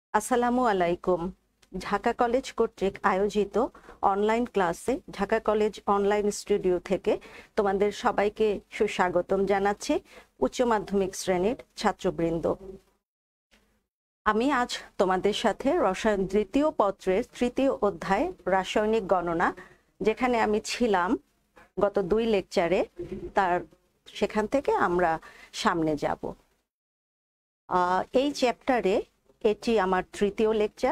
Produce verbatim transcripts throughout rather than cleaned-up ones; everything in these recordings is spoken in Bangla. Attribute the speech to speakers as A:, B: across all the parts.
A: আসসালামু আলাইকুম। ঢাকা কলেজ কর্তৃক আয়োজিত অনলাইন ক্লাসে ঢাকা কলেজ অনলাইন স্টুডিও থেকে তোমাদের সবাইকে সুস্বাগতম জানাচ্ছি। উচ্চ মাধ্যমিক শ্রেণীর ছাত্রবৃন্দ, আমি আজ তোমাদের সাথে রসায়ন দ্বিতীয় পত্রের তৃতীয় অধ্যায় রাসায়নিক গণনা, যেখানে আমি ছিলাম গত দুই লেকচারে, তার সেখান থেকে আমরা সামনে যাব। এই চ্যাপ্টারে এটি আমার তৃতীয় লেকচার।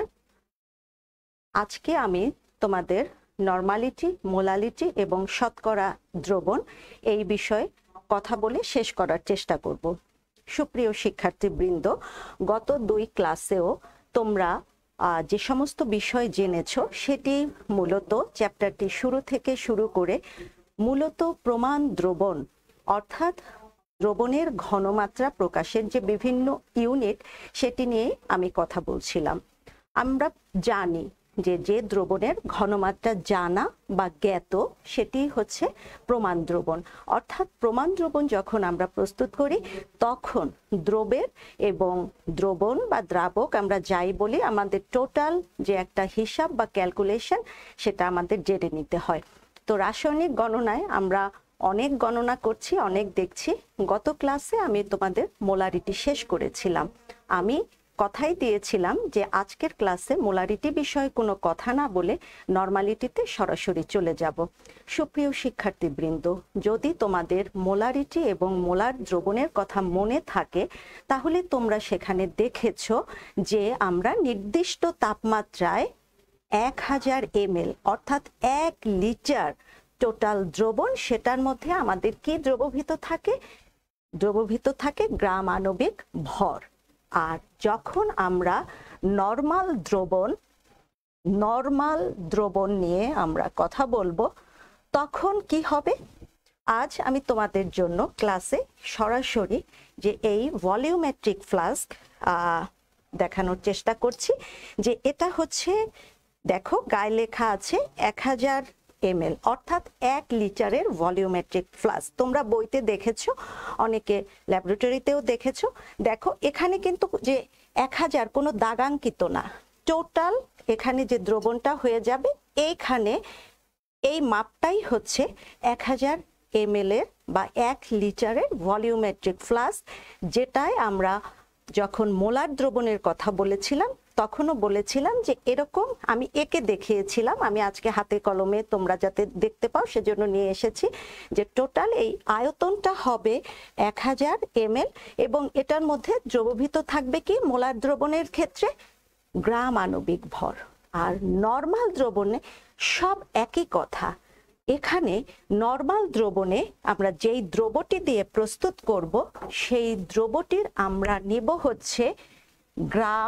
A: আজকে আমি তোমাদের নরমালিটি, মোলালিটি এবং শতকরা দ্রবণ এই বিষয়ে কথা বলে শেষ করার চেষ্টা করব। সুপ্রিয় শিক্ষার্থীবৃন্দ, গত দুই ক্লাসেও তোমরা যে সমস্ত বিষয় জেনেছো সেটি মূলত চ্যাপ্টারটি শুরু থেকে শুরু করে মূলত প্রমাণ দ্রবণ অর্থাৎ দ্রবণের ঘনমাত্রা প্রকাশের যে বিভিন্ন ইউনিট সেটি নিয়ে আমি কথা বলছিলাম। আমরা জানি যে যে দ্রবণের ঘনমাত্রা জানা বা জ্ঞাত সেটি হচ্ছে প্রমাণ দ্রবণ। অর্থাৎ প্রমাণ দ্রবণ যখন আমরা প্রস্তুত করি তখন দ্রবের এবং দ্রবণ বা দ্রাবক আমরা যাই বলি, আমাদের টোটাল যে একটা হিসাব বা ক্যালকুলেশন সেটা আমাদের জেনে নিতে হয়। তো রাসায়নিক গণনায় আমরা অনেক গণনা করছি, অনেক দেখছি। গত ক্লাসে আমি তোমাদের মোলারিটি শেষ করেছিলাম। আমি কথাই দিয়েছিলাম যে আজকের ক্লাসে মোলারিটি বিষয়ে কোনো কথা না বলে নরমালিটিতে সরাসরি চলে যাব। সুপ্রিয় শিক্ষার্থীবৃন্দ, যদি তোমাদের মোলারিটি এবং মোলার দ্রবণের কথা মনে থাকে তাহলে তোমরা সেখানে দেখেছো যে আমরা নির্দিষ্ট তাপমাত্রায় এক হাজার এম এল অর্থাৎ এক লিটার টোটাল দ্রবণ, সেটার মধ্যে আমাদের কি দ্রবীভূত থাকে? দ্রবীভূত থাকে গ্রাম আণবিক ভর। আর যখন আমরা নরমাল দ্রবণ নরমাল দ্রবণ নিয়ে আমরা কথা বলবো তখন কি হবে? আজ আমি তোমাদের জন্য ক্লাসে সরাসরি যে এই ভলিউমেট্রিক ফ্লাস্ক দেখানোর চেষ্টা করছি। যে এটা হচ্ছে, দেখো গায়ে লেখা আছে এক হাজার এম এল অর্থাৎ এক লিটারের ভলিউমেট্রিক ফ্লাস্ক। তোমরা বইতে দেখেছো, অনেকে ল্যাবরেটরিতেও দেখেছো। দেখো এখানে কিন্তু যে এক হাজার কোনো দাগাঙ্কিত না, টোটাল এখানে যে দ্রবণটা হয়ে যাবে এইখানে এই মাপটাই হচ্ছে এক হাজার এম এল এর বা এক লিটারের ভলিউমেট্রিক ফ্লাস্ক, যেটায় আমরা যখন মোলার দ্রবণের কথা বলেছিলাম তখনও বলেছিলাম যে এরকম আমি একে দেখিয়েছিলাম। আমি আজকে হাতে কলমে তোমরা যাতে দেখতে পাও সেজন্য নিয়ে এসেছি যে টোটাল এই আয়তনটা হবে এক হাজার এম এল এবং এটার মধ্যে দ্রবীভূত থাকবে কি মোলার দ্রবণের ক্ষেত্রে গ্রাম আণবিক ভর। আর নরমাল দ্রবণে সব একই কথা। এখানে নরমাল দ্রবণে আমরা যেই দ্রবটি দিয়ে প্রস্তুত করব সেই দ্রবটির আমরা নিব হচ্ছে গ্রাম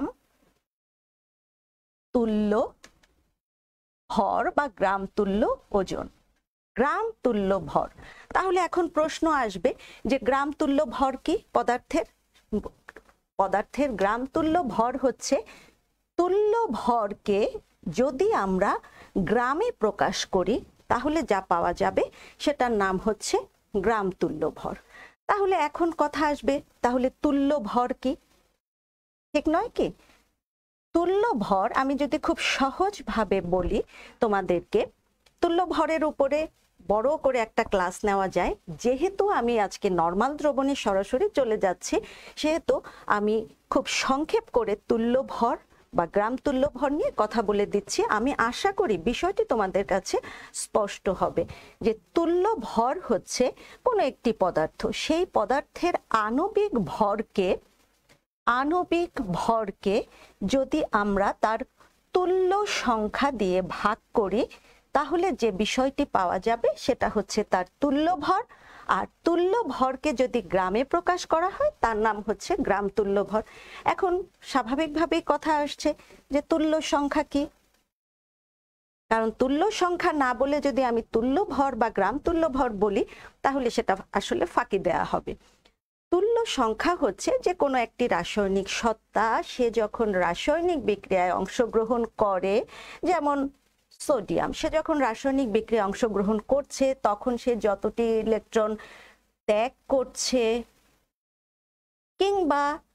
A: তুল্য ভর বা গ্রাম তুল্য ওজন, গ্রাম তুল্য ভর। তাহলে এখন প্রশ্ন আসবে যে গ্রাম তুল্য ভর কি? পদার্থের পদার্থের গ্রাম তুল্য ভর হচ্ছে তুল্য ভরকে যদি আমরা গ্রামে প্রকাশ করি তাহলে যা পাওয়া যাবে সেটার নাম হচ্ছে গ্রাম তুল্য ভর। তাহলে এখন কথা আসবে, তাহলে তুল্য ভর কি? ঠিক নয় কি? তুল্য ভর আমি যদি খুব সহজভাবে বলি তোমাদেরকে, তুল্য ভরের উপরে বড় করে একটা ক্লাস নেওয়া যায়। যেহেতু আমি আজকে নরমাল দ্রবণে সরাসরি চলে যাচ্ছি সেহেতু আমি খুব সংক্ষেপ করে তুল্য ভর বা গ্রাম তুল্য ভর নিয়ে কথা বলে দিচ্ছি। আমি আশা করি বিষয়টি তোমাদের কাছে স্পষ্ট হবে যে তুল্য ভর হচ্ছে কোনো একটি পদার্থ, সেই পদার্থের আণবিক ভরকে আণবিক ভরকে যদি আমরা তার তুল্য সংখ্যা দিয়ে ভাগ করি তাহলে যে বিষয়টি পাওয়া যাবে সেটা হচ্ছে তার তুল্য ভর। আর তুল্য ভরকে যদি গ্রামে প্রকাশ করা হয় তার নাম হচ্ছে গ্রাম তুল্য ভর। এখন স্বাভাবিকভাবেই কথা আসছে যে তুল্য সংখ্যা কি? কারণ তুল্য সংখ্যা না বলে যদি আমি তুল্য ভর বা গ্রাম তুল্য ভর বলি তাহলে সেটা আসলে ফাঁকি দেয়া হবে। তুল্য সংখ্যা হচ্ছে যে কোনো একটি রাসায়নিক সত্তা সে যখন রাসায়নিক বিক্রিয়ায় অংশগ্রহণ করে, যেমন সোডিয়াম, সে যখন রাসায়নিক বিক্রিয়ায় অংশগ্রহণ করছে তখন সে যতটি ইলেকট্রন ত্যাগ করছে কিংবা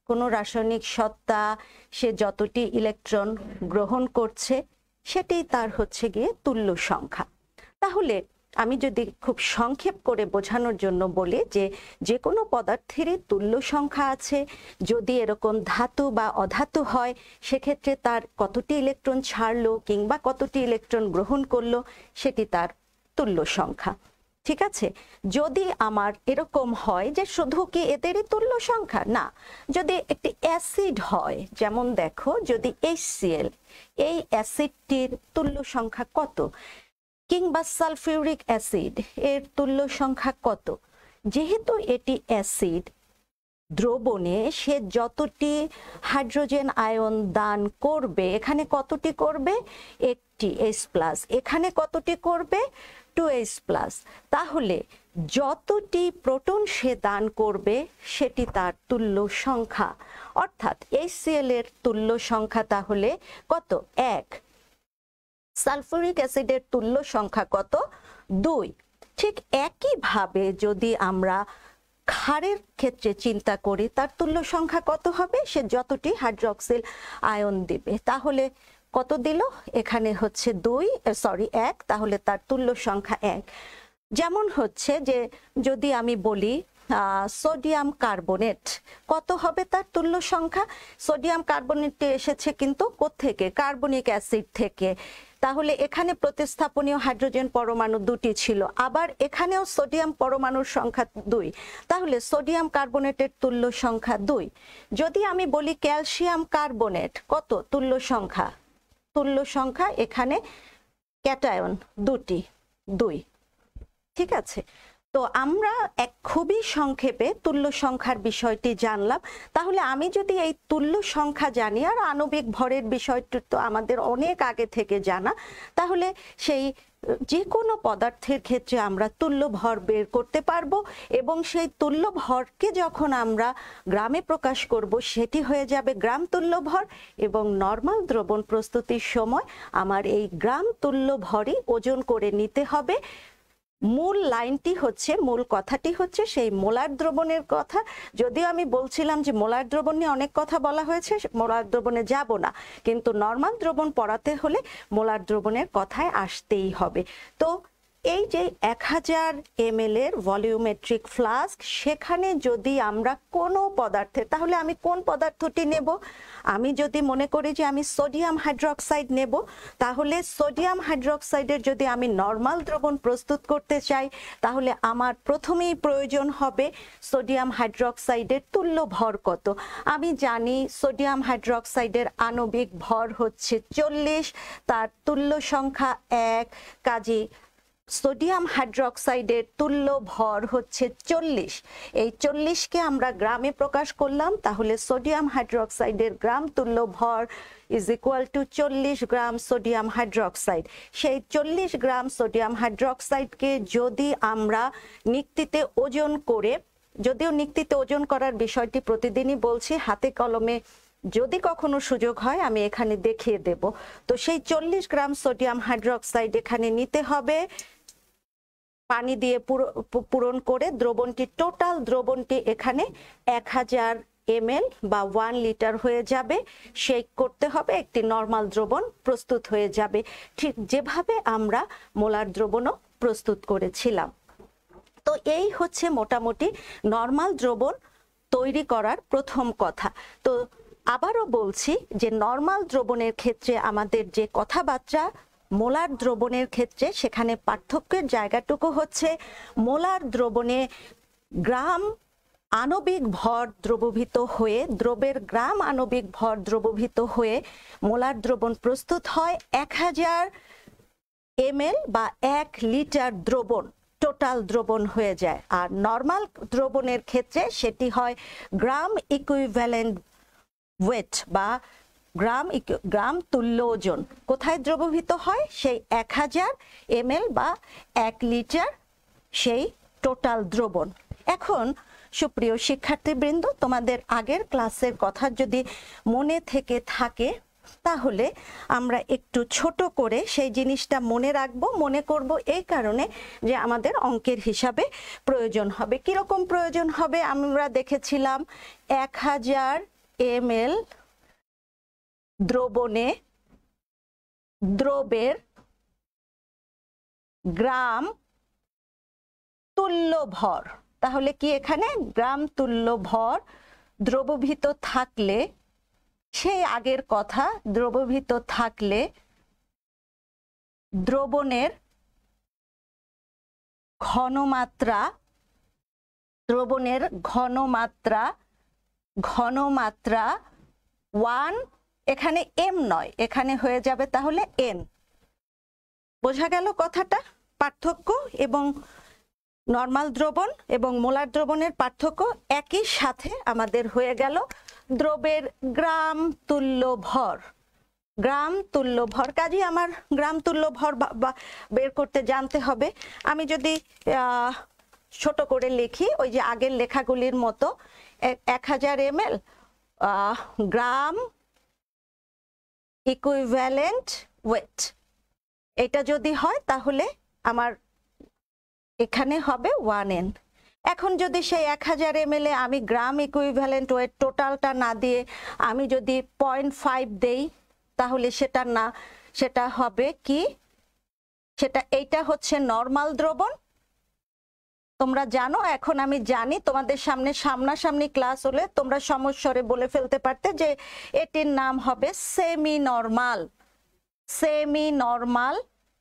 A: কোনো রাসায়নিক সত্তা সে যতটি ইলেকট্রন গ্রহণ করছে সেটাই তার হচ্ছে গিয়ে তুল্য সংখ্যা। তাহলে আমি যদি খুব সংক্ষেপ করে বোঝানোর জন্য বলি যে যে কোনো পদার্থেরই তুল্য সংখ্যা আছে, যদি এরকম ধাতু বা অধাতু হয় সেক্ষেত্রে তার কতটি ইলেকট্রন ছাড়লো কিংবা কতটি ইলেকট্রন গ্রহণ করলো সেটি তার তুল্য সংখ্যা। ঠিক আছে, যদি আমার এরকম হয় যে শুধু কি এদেরই তুল্য সংখ্যা, না, যদি একটি অ্যাসিড হয়, যেমন দেখো যদি এইচ সি এল, এই অ্যাসিডটির তুল্য সংখ্যা কত, কিংবা সালফিউরিক অ্যাসিড এর তুল্য সংখ্যা কত, যেহেতু এটি অ্যাসিড দ্রবণে সে যতটি হাইড্রোজেন আয়ন দান করবে, এখানে কতটি করবে, একটি এইচ প্লাস, এখানে কতটি করবে, টু এইচ প্লাস, তাহলে যতটি প্রোটন সে দান করবে সেটি তার তুল্য সংখ্যা। অর্থাৎ এইচ সি এল এর তুল্য সংখ্যা তাহলে কত, এক। সালফিউরিক অ্যাসিডের তুল্য সংখ্যা কত, দুই। ঠিক একইভাবে যদি আমরা ক্ষারের ক্ষেত্রে চিন্তা করি, তার তুল্য সংখ্যা কত হবে, সে যতটি হাইড্রক্সিল আয়ন দিবে, তাহলে কত দিল, এখানে হচ্ছে দুই, সরি এক, তাহলে তার তুল্য সংখ্যা এক। যেমন হচ্ছে যে যদি আমি বলি সোডিয়াম কার্বনেট, কত হবে তার তুল্য সংখ্যা, সোডিয়াম কার্বনেটে এসেছে কিন্তু কোত্থেকে, কার্বনিক অ্যাসিড থেকে, তাহলে এখানে প্রতিস্থাপনীয় হাইড্রোজেন পরমাণু দুটি ছিল, আবার এখানেও সোডিয়াম পরমাণুর সংখ্যা দুই, তাহলে সোডিয়াম কার্বনেটের তুল্য সংখ্যা দুই। যদি আমি বলি ক্যালসিয়াম কার্বনেট, কত তুল্য সংখ্যা, তুল্য সংখ্যা এখানে ক্যাটায়ন দুটি, দুই। ঠিক আছে, তো আমরা এক খুবই সংক্ষেপে তুল্য সংখ্যার বিষয়টি জানলাম। তাহলে আমি যদি এই তুল্য সংখ্যা জানি, আর আণবিক ভরের বিষয়টি তো আমাদের অনেক আগে থেকে জানা, তাহলে সেই যে কোনো পদার্থের ক্ষেত্রে আমরা তুল্য ভর বের করতে পারবো, এবং সেই তুল্য ভরকে যখন আমরা গ্রামে প্রকাশ করব সেটি হয়ে যাবে গ্রাম তুল্য ভর, এবং নরমাল দ্রবণ প্রস্তুতির সময় আমার এই গ্রাম তুল্য ভরই ওজন করে নিতে হবে। মূল লাইনটি হচ্ছে, মূল কথাটি হচ্ছে সেই মোলার দ্রবণের কথা। যদিও আমি বলছিলাম যে মোলার দ্রবণ নিয়ে অনেক কথা বলা হয়েছে, মোলার দ্রবণে যাব না, কিন্তু নরমাল দ্রবণ পড়াতে হলে মোলার দ্রবণের কথায় আসতেই হবে। তো এই যে এক হাজার এম এল এর ভলিউমেট্রিক ফ্লাস্ক, সেখানে যদি আমরা কোনো পদার্থের, তাহলে আমি কোন পদার্থটি নেব, আমি যদি মনে করি যে আমি সোডিয়াম হাইড্রক্সাইড নেব, তাহলে সোডিয়াম হাইড্রক্সাইডের যদি আমি নরমাল দ্রবণ প্রস্তুত করতে চাই, তাহলে আমার প্রথমেই প্রয়োজন হবে সোডিয়াম হাইড্রক্সাইডের তুল্য ভর কত। আমি জানি সোডিয়াম হাইড্রক্সাইডের আণবিক ভর হচ্ছে চল্লিশ, তার তুল্য সংখ্যা এক, কাজে সোডিয়াম হাইড্রক্সাইডের তুল্য ভর হচ্ছে চল্লিশ। এই চল্লিশকে আমরা গ্রামে প্রকাশ করলাম, তাহলে সোডিয়াম হাইড্রক্সাইডের গ্রাম তুল্য ভর ইজ ইকুয়াল টু চল্লিশ গ্রাম সোডিয়াম হাইড্রক্সাইড। সেই চল্লিশ গ্রাম সোডিয়াম হাইড্রক্সাইডকে যদি আমরা নিক্তিতে ওজন করে, যদিও নিক্তিতে ওজন করার বিষয়টি প্রতিদিনই বলছি, হাতে কলমে যদি কখনো সুযোগ হয় আমি এখানে দেখিয়ে দেব। তো সেই চল্লিশ গ্রাম সোডিয়াম হাইড্রক্সাইড এখানে নিতে হবে, পানি দিয়ে পূরণ করে দ্রবণটি, টোটাল দ্রবণটি এখানে এক হাজার এম এল বা ওয়ান লিটার হয়ে যাবে। শেক করতে হবে, একটি নরমাল দ্রবণ প্রস্তুত হয়ে যাবে, ঠিক যেভাবে আমরা মোলার দ্রবণও প্রস্তুত করেছিলাম। তো এই হচ্ছে মোটামুটি নরমাল দ্রবণ তৈরি করার প্রথম কথা। তো আবারও বলছি যে নরমাল দ্রবণের ক্ষেত্রে আমাদের যে কথাবার্তা, মোলার দ্রবণের ক্ষেত্রে সেখানে পার্থক্যের জায়গাটুকু হচ্ছে মোলার দ্রবণে গ্রাম আণবিক ভর দ্রবীভূত হয়ে, দ্রবের গ্রাম আণবিক ভর দ্রবীভূত হয়ে মোলার দ্রবণ প্রস্তুত হয় এক হাজার এম এল বা এক লিটার দ্রবণ, টোটাল দ্রবণ হয়ে যায়। আর নরমাল দ্রবণের ক্ষেত্রে সেটি হয় গ্রাম ইকুইভ্যালেন্ট ওয়েট বা গ্রাম গ্রাম তুল্য ওজন। কোথায় দ্রবীভূত হয়, সেই এক হাজার এম এল বা এক লিটার সেই টোটাল দ্রবণ। এখন সুপ্রিয় শিক্ষার্থীবৃন্দ, তোমাদের আগের ক্লাসের কথা যদি মনে থেকে থাকে, তাহলে আমরা একটু ছোট করে সেই জিনিসটা মনে রাখবো, মনে করব এই কারণে যে আমাদের অঙ্কের হিসাবে প্রয়োজন হবে। কিরকম প্রয়োজন হবে, আমরা দেখেছিলাম এক হাজার এম এল দ্রবণে দ্রবের গ্রাম তুল্য ভর। তাহলে কি এখানে গ্রাম তুল্য ভর দ্রবীভূত থাকলে, সেই আগের কথা, দ্রবীভূত থাকলে দ্রবণের ঘনমাত্রা দ্রবণের ঘনমাত্রা ঘনমাত্রা ওয়ান, এখানে এম নয়, এখানে হয়ে যাবে তাহলে এন। বোঝা গেল কথাটা? পার্থক্য এবং নরমাল দ্রবণ এবং মোলার দ্রবণের পার্থক্য একই সাথে আমাদের হয়ে গেল দ্রবের গ্রাম তুল্য ভর। গ্রাম তুল্য ভর, কাজে আমার গ্রাম তুল্য ভর বের করতে জানতে হবে। আমি যদি ছোট করে লিখি ওই যে আগের লেখাগুলির মতো, এক হাজার M L gram equivalent weight, এটা যদি হয় তাহলে আমার এখানে হবে ওয়ান এন। এখন যদি সেই এক হাজার এম এল এ আমি গ্রাম ইকুইভ্যালেন্ট ওয়েট টোটালটা না দিয়ে আমি যদি পয়েন্ট ফাইভ দেই, তাহলে সেটা না, সেটা হবে কি, সেটা এইটা হচ্ছে নরমাল দ্রবণ। তোমরা জানো, এখন আমি জানি তোমাদের সামনে সামনাসামনি ক্লাস হলে তোমরা সমস্বরে বলে ফেলতে পারতে যে এটির নাম হবে সেমি নরমাল, সেমি নরমাল।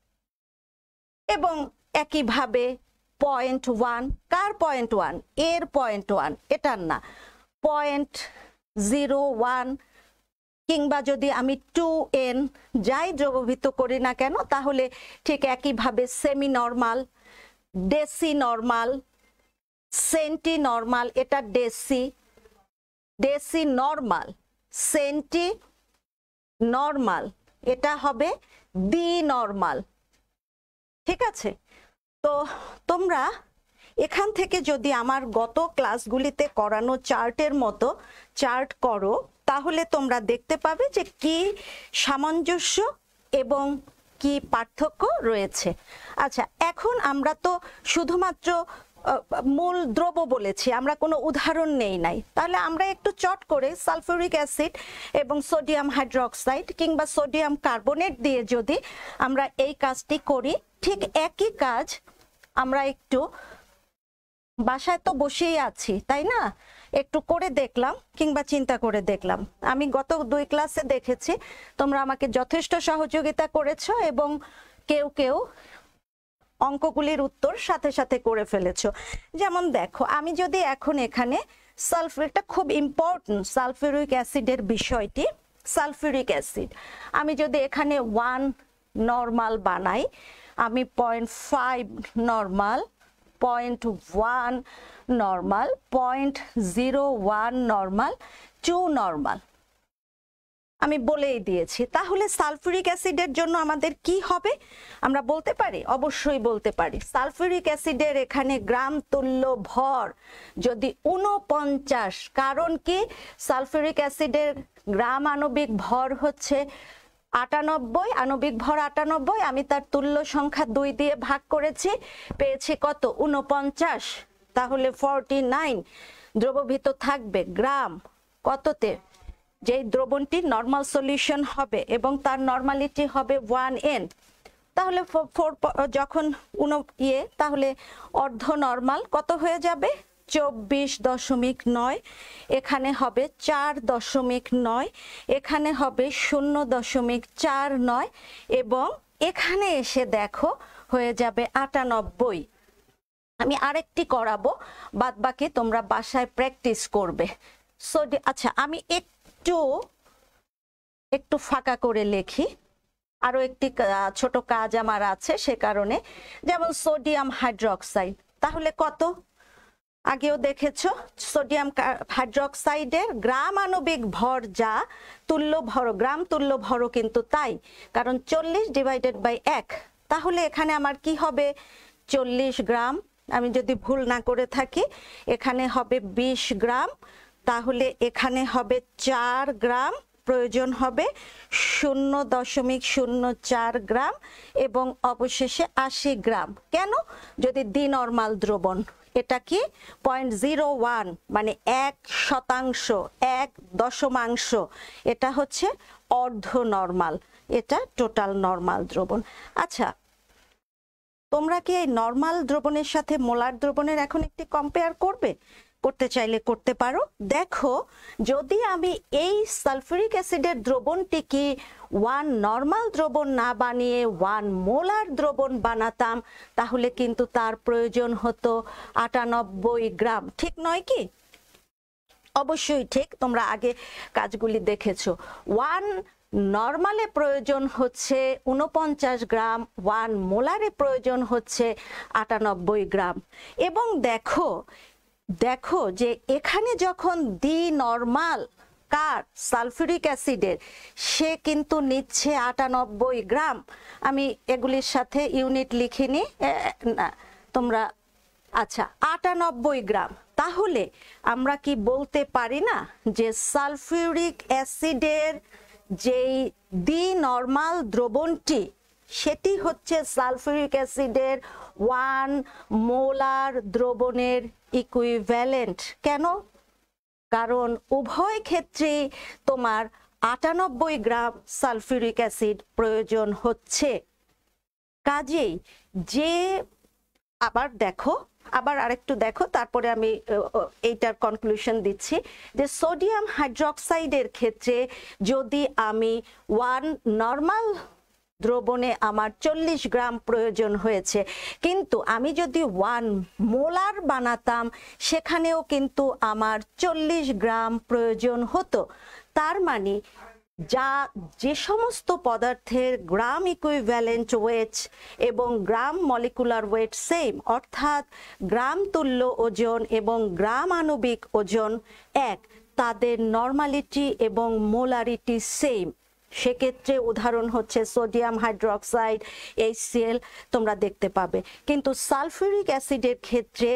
A: এবং একইভাবে পয়েন্ট ওয়ান, কার পয়েন্ট ওয়ান? এর পয়েন্ট ওয়ান, এটার না, পয়েন্ট জিরো ওয়ান কিংবা যদি আমি টু এন যাই দ্রবীভূত করি না কেন, তাহলে ঠিক একইভাবে semi normal, deci normal, centi normal, এটা deci, deci normal, centi normal, এটা হবে ডি নরমাল। ঠিক আছে? তো তোমরা এখান থেকে যদি আমার গত ক্লাসগুলিতে করানো চার্টের মতো চার্ট করো, তাহলে তোমরা দেখতে পাবে যে কি সামঞ্জস্য এবং কি পার্থক্য রয়েছে। আচ্ছা, এখন আমরা তো শুধুমাত্র মূল দ্রব্য বলেছি, আমরা কোনো উদাহরণ নেই নাই, তাহলে আমরা একটু চট করে সালফিউরিক অ্যাসিড এবং সোডিয়াম হাইড্রোক্সাইড কিংবা সোডিয়াম কার্বনেট দিয়ে যদি আমরা এই কাজটি করি, ঠিক একই কাজ আমরা একটু বাসায় তো বসেই আছি, তাই না, একটু করে দেখলাম কিংবা চিন্তা করে দেখলাম। আমি গত দুই ক্লাসে দেখেছি তোমরা আমাকে যথেষ্ট সহযোগিতা করেছো এবং কেউ কেউ অঙ্কগুলির উত্তর সাথে সাথে করে ফেলেছো। যেমন দেখো, আমি যদি এখন এখানে সালফিউরিকটা খুব ইম্পর্টেন্ট, সালফিউরিক অ্যাসিডের বিষয়টি, সালফিউরিক অ্যাসিড আমি যদি এখানে ওয়ান নরমাল বানাই, আমি point five normal, point one normal, point zero one normal, two normal আমি বলেই দিয়েছি। তাহলে সালফিউরিক অ্যাসিডের জন্য আমাদের কি হবে আমরা বলতে পারি? অবশ্যই বলতে পারি। সালফিউরিক অ্যাসিডের এখানে গ্রাম তুল্য ভর যদি ঊনপঞ্চাশ, কারণ কি সালফিউরিক অ্যাসিডের গ্রাম আণবিক ভর হচ্ছে আটানব্বই, আণবিক ভর আটানব্বই, আমি তার তুল্য সংখ্যা দুই দিয়ে ভাগ করেছি, পেয়েছি কত? ঊনপঞ্চাশ। তাহলে ফর্টি নাইন দ্রবীভূত থাকবে গ্রাম কততে? যেই দ্রবণটি নরমাল সলিউশন হবে এবং তার নরমালিটি হবে ওয়ান এন, তাহলে ফোর যখন উন ইয়ে তাহলে অর্ধ নরমাল কত হয়ে যাবে? চব্বিশ দশমিক নয়, এখানে হবে চার দশমিক নয়, এখানে হবে শূন্য দশমিক চার নয় এবং এখানে এসে দেখো হয়ে যাবে আটানব্বই। আমি আরেকটি করাবো, বাদ বাকি তোমরা বাসায় প্র্যাকটিস করবে। সোডি আচ্ছা, আমি একটু একটু ফাঁকা করে লিখি, আরো একটি ছোট কাজ আমার আছে সে কারণে। যেমন সোডিয়াম হাইড্রোক্সাইড, তাহলে কত? আগেও দেখেছো সোডিয়াম হাইড্রোক্সাইডের গ্রাম আণবিক ভর যা, তুল্য ভর, গ্রাম তুল্য ভরও কিন্তু তাই, কারণ চল্লিশ ডিভাইডেড বাই এক। তাহলে এখানে আমার কি হবে? চল্লিশ গ্রাম, আমি যদি ভুল না করে থাকি এখানে হবে বিশ গ্রাম, তাহলে এখানে হবে চার গ্রাম, প্রয়োজন হবে শূন্য দশমিক শূন্য চার গ্রাম এবং অবশেষে আশি গ্রাম। কেন? যদি দ্বি নরমাল দ্রবণ, এটা কি পয়েন্ট জিরো ওয়ান মানে এক শতাংশ, এক দশমাংশ, এটা হচ্ছে অর্ধ নর্মাল, এটা টোটাল নর্মাল দ্রবণ। আচ্ছা, তোমরা কি এই নর্মাল দ্রবণের সাথে মোলার দ্রবণের এখন একটি কম্পেয়ার করবে? করতে চাইলে করতে পারো। দেখো, যদি আমি এই সালফিউরিক অ্যাসিডের দ্রবণটিকে ওয়ান নর্মাল দ্রবণ না বানিয়ে ওয়ান মোলার দ্রবণ বানাতাম, তাহলে কিন্তু তার প্রয়োজন হতো আটানব্বই গ্রাম, ঠিক নয় কি? অবশ্যই ঠিক, তোমরা আগে কাজগুলি দেখেছো। ওয়ান নর্মালে প্রয়োজন হচ্ছে উনপঞ্চাশ গ্রাম, ওয়ান মোলারে প্রয়োজন হচ্ছে আটানব্বই গ্রাম। এবং দেখো দেখো যে এখানে যখন দ্বি নর্মাল কার সালফিউরিক অ্যাসিডের, সে কিন্তু নিচ্ছে আটানব্বই গ্রাম। আমি এগুলির সাথে ইউনিট লিখিনি, না তোমরা, আচ্ছা আটানব্বই গ্রাম। তাহলে আমরা কি বলতে পারি না যে সালফিউরিক অ্যাসিডের যেই দ্বি নর্মাল দ্রবণটি, সেটি হচ্ছে সালফিউরিক অ্যাসিডের ওয়ান মোলার দ্রবণের ইকুইভ্যালেন্ট। কেন? কারণ উভয় ক্ষেত্রে তোমার আটানব্বই গ্রাম সালফিউরিক অ্যাসিড প্রয়োজন হচ্ছে। কাজেই যে, আবার দেখো, আবার আরেকটু দেখো, তারপরে আমি এইটার কনক্লুশন দিচ্ছি, যে সোডিয়াম হাইড্রোক্সাইডের ক্ষেত্রে যদি আমি ওয়ান নর্মাল দ্রবণে আমার চল্লিশ গ্রাম প্রয়োজন হয়েছে, কিন্তু আমি যদি ওয়ান মোলার বানাতাম সেখানেও কিন্তু আমার চল্লিশ গ্রাম প্রয়োজন হতো। তার মানে যা যে সমস্ত পদার্থের গ্রাম ইকুইভ্যালেন্ট ওয়েট এবং গ্রাম মলিকুলার ওয়েট সেম, অর্থাৎ গ্রাম তুল্য ওজন এবং গ্রাম আণবিক ওজন এক, তাদের নর্মালিটি এবং মোলারিটি সেম। সেক্ষেত্রে উদাহরণ হচ্ছে sodium hydroxide, H C L তোমরা দেখতে পাবে। কিন্তু সালফিউরিক অ্যাসিডের ক্ষেত্রে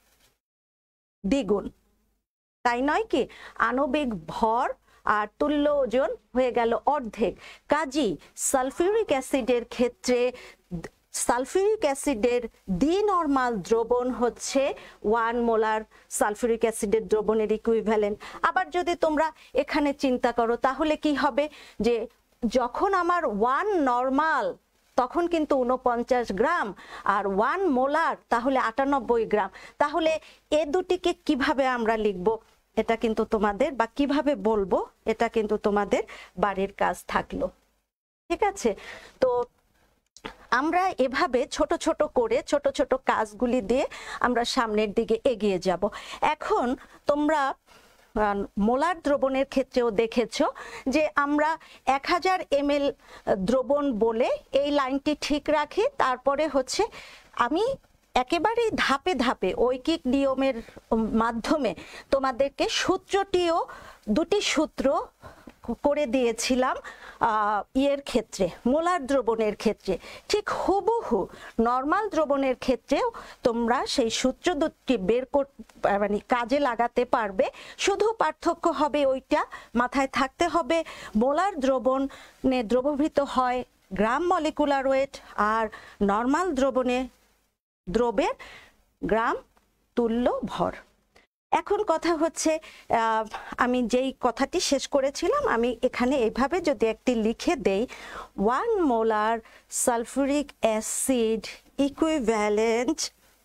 A: দ্বিগুণ, তাই নয় কি? আণবিক ভর আর তুল্য ওজন হয়ে গেল অর্ধেক। কাজী সালফিউরিক অ্যাসিডের ক্ষেত্রে সালফিউরিক অ্যাসিডের দ্বি নর্মাল দ্রবণ হচ্ছে ওয়ান মোলার সালফিউরিক অ্যাসিডের দ্রবণের ইকুইভ্যালেন্ট। আবার যদি তোমরা এখানে চিন্তা করো, তাহলে কি হবে যে যখন আমার ওয়ান নর্মাল তখন কিন্তু উনপঞ্চাশ গ্রাম, আর ওয়ান মোলার তাহলে আটানব্বই গ্রাম। তাহলে এ দুটিকে কিভাবে আমরা লিখব, এটা কিন্তু তোমাদের, বা কিভাবে বলবো, এটা কিন্তু তোমাদের বাড়ির কাজ থাকলো। ঠিক আছে? তো আমরা এভাবে ছোট ছোট করে ছোট ছোট কাজগুলি দিয়ে আমরা সামনের দিকে এগিয়ে যাব। এখন তোমরা মোলার দ্রবণের ক্ষেত্রেও দেখেছো যে আমরা এক হাজার এম এল দ্রবণ বলে এই লাইনটি ঠিক রাখি, তারপরে হচ্ছে আমি একেবারেই ধাপে ধাপে ঐকিক নিয়মের মাধ্যমে তোমাদেরকে সূত্রটিও দুটি সূত্র করে দিয়েছিলাম ইয়ের ক্ষেত্রে, মোলার দ্রবণের ক্ষেত্রে। ঠিক হুবহু নর্মাল দ্রবণের ক্ষেত্রেও তোমরা সেই সূত্র দুটি বের কর মানে কাজে লাগাতে পারবে। শুধু পার্থক্য হবে ওইটা মাথায় থাকতে হবে, মোলার দ্রবণে দ্রবীভূত হয় গ্রাম মলিকুলার ওয়েট, আর নর্মাল দ্রবণে দ্রবের গ্রাম তুল্য ভর। এখন কথা হচ্ছে, আমি যেই কথাটি শেষ করেছিলাম, আমি এখানে এইভাবে যদি একটি লিখে দেই, one molar sulphuric acid equivalent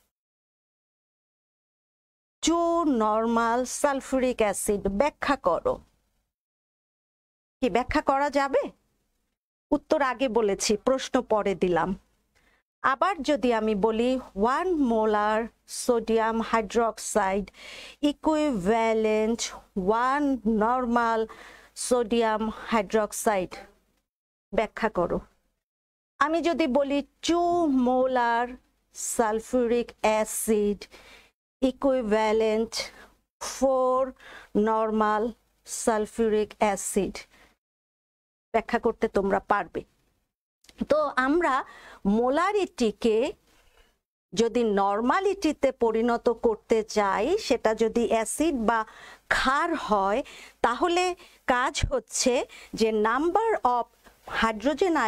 A: two normal sulphuric acid, ব্যাখ্যা করো। কি ব্যাখ্যা করা যাবে? উত্তর আগে বলেছি, প্রশ্ন পরে দিলাম। আবার যদি আমি বলি one molar sodium hydroxide equivalent one normal sodium hydroxide, ব্যাখ্যা করো। আমি যদি বলি two molar sulphuric acid equivalent four normal sulphuric acid, ব্যাখ্যা করতে তোমরা পারবে। তো আমরা মোলারিটিকে যদি নর্মালিটিতে পরিণত করতে চাই, সেটা যদি অ্যাসিড বা ক্ষার হয়, তাহলে কাজ হচ্ছে যে নাম্বার অফ হাইড্রোজেন আয়ন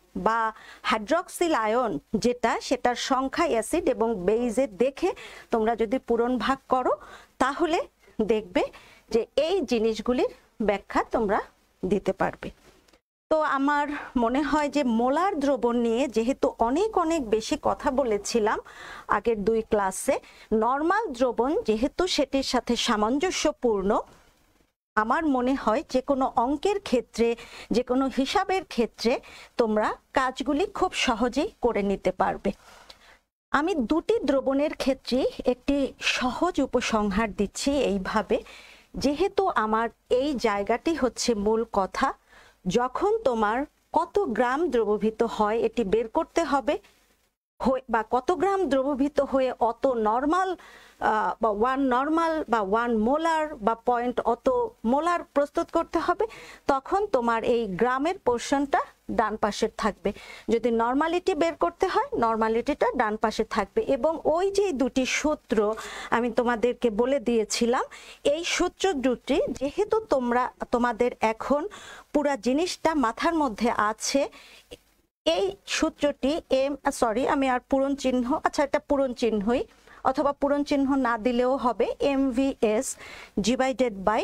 A: বা হাইড্রক্সিল আয়ন যেটা, সেটার সংখ্যা অ্যাসিড এবং বেইজের দেখে তোমরা যদি পূরণ ভাগ করো তাহলে দেখবে যে এই জিনিসগুলির ব্যাখ্যা তোমরা দিতে পারবে। তো আমার মনে হয় যে মোলার দ্রবণ নিয়ে যেহেতু অনেক অনেক বেশি কথা বলেছিলাম আগের দুই ক্লাসে, নর্মাল দ্রবণ যেহেতু সেটির সাথে সামঞ্জস্যপূর্ণ, আমার মনে হয় যে কোনো অঙ্কের ক্ষেত্রে, যে কোনো হিসাবের ক্ষেত্রে তোমরা কাজগুলি খুব সহজেই করে নিতে পারবে। আমি দুটি দ্রবণের ক্ষেত্রে একটি সহজ উপসংহার দিচ্ছি এইভাবে, যেহেতু আমার এই জায়গাটি হচ্ছে মূল কথা, যখন তোমার কত গ্রাম দ্রবীভূত হয় এটি বের করতে হবে, বা কত গ্রাম দ্রবীভূত হয়ে অত নর্মাল বা ওয়ান নর্মাল বা ওয়ান মোলার বা পয়েন্ট অত মোলার প্রস্তুত করতে হবে, তখন তোমার এই গ্রামের পোর্শনটা ডান পাশের থাকবে। যদি নর্মালিটি বের করতে হয় নর্মালিটিটা ডান পাশে থাকবে। এবং ওই যে দুটি সূত্র আমি তোমাদেরকে বলে দিয়েছিলাম, এই সূত্র দুটি যেহেতু তোমরা তোমাদের এখন পুরা জিনিসটা মাথার মধ্যে আছে, এই সূত্রটি এম সরি আমি আর পূরণ চিহ্ন, আচ্ছা এটা পূরণ চিহ্নই, অথবা পূরণ চিহ্ন না দিলেও হবে, M V S divided by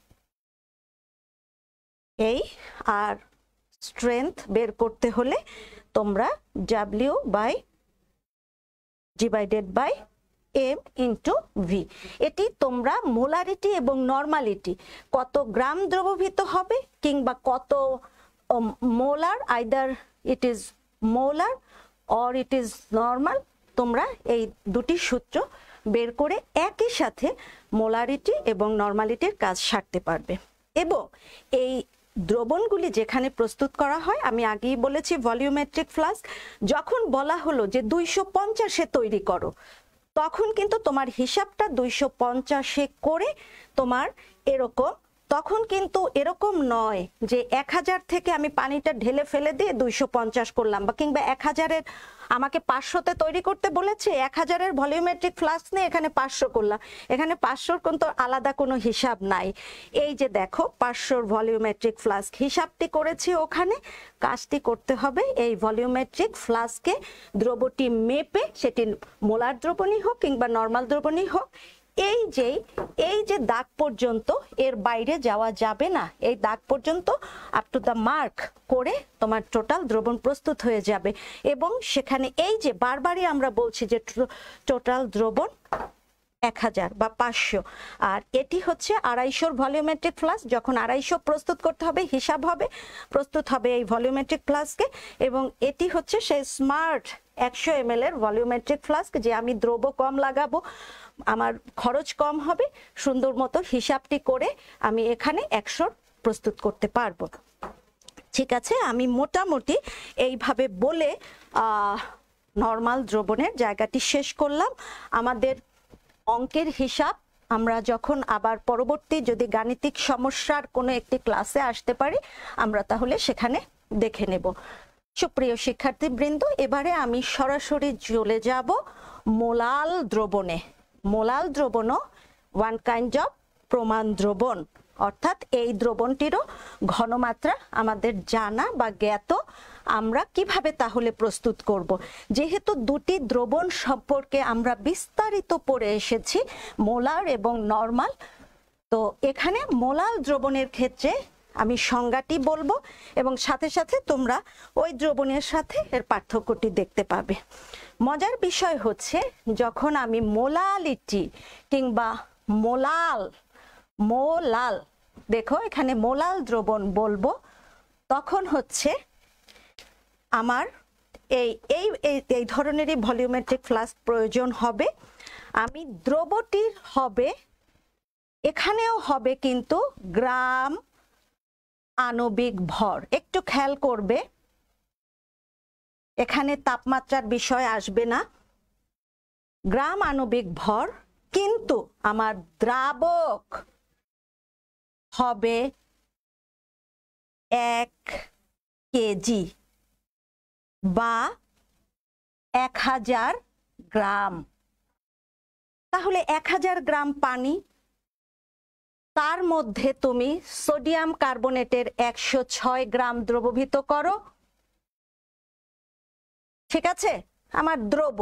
A: এই, আর স্ট্রেংথ বের করতে হলে তোমরা W by divided by M into V. এটি তোমরা মোলারিটি এবং নর্মালিটি, কত গ্রাম দ্রবীভূত হবে কিংবা কত molar, either it is molar or it is normal, তোমরা এই দুটি সূত্র বের করে একই সাথে মোলারিটি এবং নর্মালিটির কাজ সারতে পারবে। এবং এই দ্রবণগুলি যেখানে প্রস্তুত করা হয়, আমি আগেই বলেছি ভলিউমেট্রিক ফ্লাস্ক, যখন বলা হলো যে দুইশো পঞ্চাশে তৈরি করো, তখন কিন্তু তোমার হিসাবটা দুইশো পঞ্চাশে করে তোমার এরকম, তখন কিন্তু এরকম নয় যে এক হাজার থেকে আমি পানিটা ঢেলে ফেলে দিয়ে দুইশো পঞ্চাশ করলাম, বা কিংবা এক হাজারের আমাকে পাঁচশোতে তৈরি করতে বলেছে, এক হাজারের ভলিউমেট্রিক ফ্লাস্ক নিয়ে এখানে পাঁচশো করলাম। এখানে পাঁচশোর কিন্তু আলাদা কোনো হিসাব নাই। এই যে দেখো পাঁচশোর ভলিউমেট্রিক ফ্লাস্ক হিসাবটি করেছি, ওখানে কাজটি করতে হবে এই ভলিউমেট্রিক ফ্লাস্কে দ্রবটি মেপে, সেটি মোলার দ্রবণই হোক কিংবা নর্মাল দ্রবণই হোক, এই যে এই যে দাগ পর্যন্ত এর বাইরে যাওয়া যাবে না, এই দাগ পর্যন্ত আপ টু দ্য মার্ক করে তোমার টোটাল দ্রবণ প্রস্তুত হয়ে যাবে। এবং সেখানে এই যে বারবারই আমরা বলছি যে টোটাল দ্রবণ এক হাজার বা পাঁচশো, আর এটি হচ্ছে আড়াইশোর ভলিউমেট্রিক ফ্লাস্ক। যখন আড়াইশো প্রস্তুত করতে হবে হিসাব হবে, প্রস্তুত হবে এই ভলিউমেট্রিক ফ্লাস্কে, এবং এটি হচ্ছে সেই স্মার্ট একশো এম এল এর ভলিউমেট্রিক ফ্লাস্ক, যে আমি দ্রব্য কম লাগাবো, আমার খরচ কম হবে, সুন্দর মতো হিসাবটি করে আমি এখানে একশো প্রস্তুত করতে পারবো। ঠিক আছে, আমি মোটামুটি এইভাবে বলে নর্মাল দ্রবণের জায়গাটি শেষ করলাম। আমাদের অঙ্কের হিসাব আমরা যখন আবার পরবর্তী যদি গাণিতিক সমস্যার কোনো একটি ক্লাসে আসতে পারি, আমরা তাহলে সেখানে দেখে নেব। সুপ্রিয় শিক্ষার্থীবৃন্দ, এবারে আমি সরাসরি চলে যাব মোলাল দ্রবণে। মোলাল দ্রবণও ওয়ান কাইন্ড অফ প্রমাণ দ্রবণ, অর্থাৎ এই দ্রবণটিরও ঘনমাত্রা আমাদের জানা বা জ্ঞাত। আমরা কিভাবে তাহলে প্রস্তুত করব? যেহেতু দুটি দ্রবণ সম্পর্কে আমরা বিস্তারিত পড়ে এসেছি, মোলার এবং নরমাল, তো এখানে মোলাল দ্রবণের ক্ষেত্রে আমি সংজ্ঞাটি বলবো এবং সাথে সাথে তোমরা ওই দ্রবণের সাথে এর পার্থক্যটি দেখতে পাবে। মজার বিষয় হচ্ছে, যখন আমি মোলালিটি কিংবা মোলাল মোলাল দেখো এখানে মোলাল দ্রবণ বলবো, তখন হচ্ছে আমার এই এই এই ধরনেরই ভলিউমেট্রিক ফ্লাস্ক প্রয়োজন হবে। আমি দ্রবটির হবে, এখানেও হবে কিন্তু গ্রাম আণবিক ভর। একটু খেয়াল করবে, এখানে তাপমাত্রার বিষয় আসবে না, গ্রাম আণবিক ভর, কিন্তু আমার দ্রাবক হবে এক কেজি বা এক হাজার গ্রাম। তাহলে এক হাজার গ্রাম পানি, তার মধ্যে তুমি সোডিয়াম কার্বনেটের একশো ছয় গ্রাম দ্রবীভূত করো, ঠিক আছে, আমার দ্রব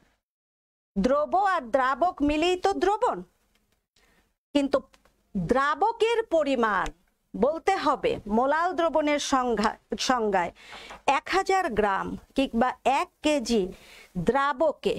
A: দ্রব আর দ্রাবক মিলেই তো দ্রবণ, কিন্তু দ্রাবকের পরিমাণ বলতে হবে মোলাল দ্রবণের সংজ্ঞা সংজ্ঞায় এক হাজার গ্রাম কিংবা এক কেজি দ্রাবকে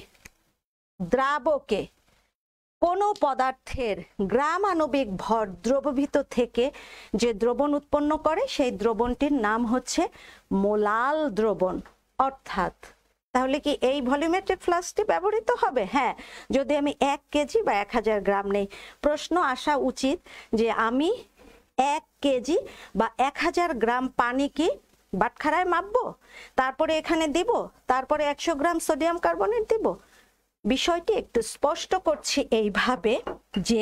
A: দ্রাবকে কোনো পদার্থের গ্রাম আণবিক ভর দ্রবীভূত থেকে যে দ্রবণ উৎপন্ন করে সেই দ্রবণটির নাম হচ্ছে মোলাল দ্রবণ। অর্থাৎ তাহলে কি এই ভলিউমেট্রিক ফ্লাস্কটি ব্যবহৃত হবে? হ্যাঁ, যদি আমি এক কেজি বা এক হাজার গ্রাম নেই। প্রশ্ন আসা উচিত যে আমি এক কেজি বা এক হাজার গ্রাম পানি কি বাটখারায় মাপবো, তারপরে এখানে দিব, তারপরে একশো গ্রাম সোডিয়াম কার্বনেট দিব? বিষয়টি একটু স্পষ্ট করছি এইভাবে যে